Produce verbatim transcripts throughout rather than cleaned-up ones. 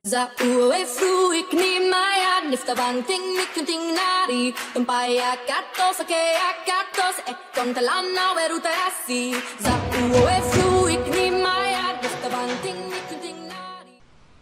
Za uwe fruik ni maya nifta banting mikunting nari tumpaya katos ke akatos e kontalana weruta asi za uwe fruik ni maya nifta banting mikunting nari.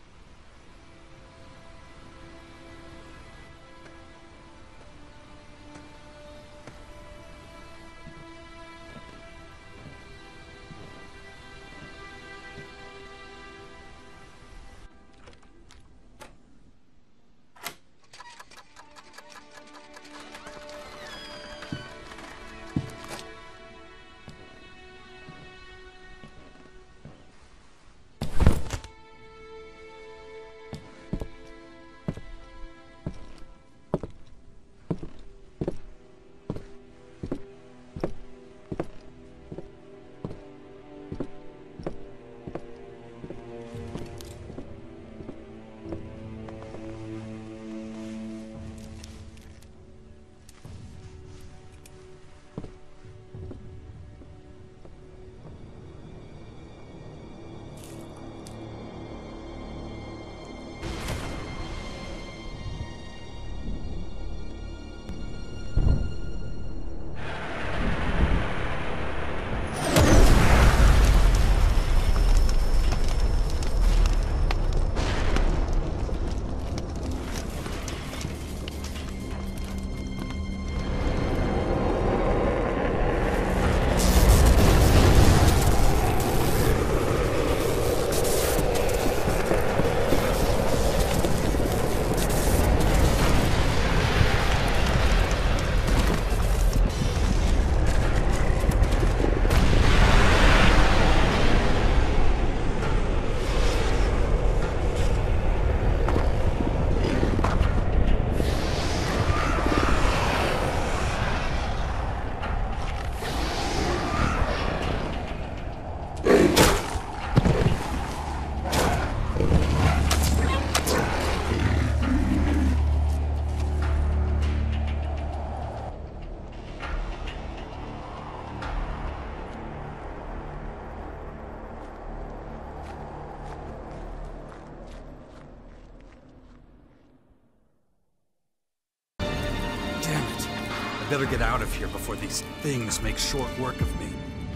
Better get out of here before these things make short work of me.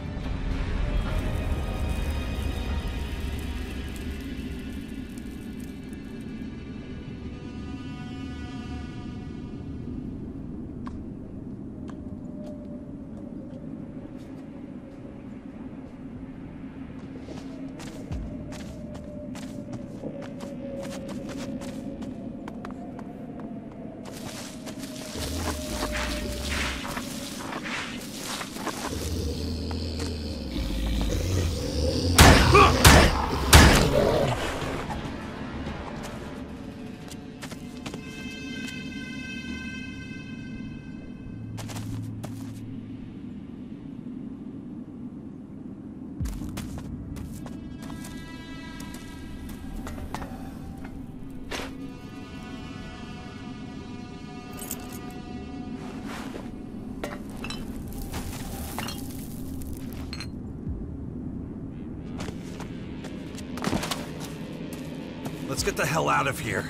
Let's get the hell out of here.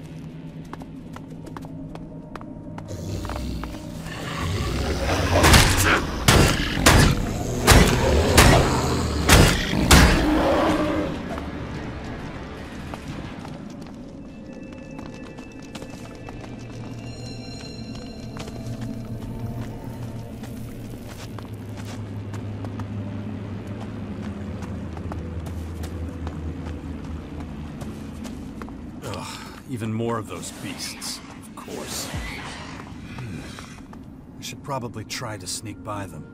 Even more of those beasts, of course. Hmm. I should probably try to sneak by them.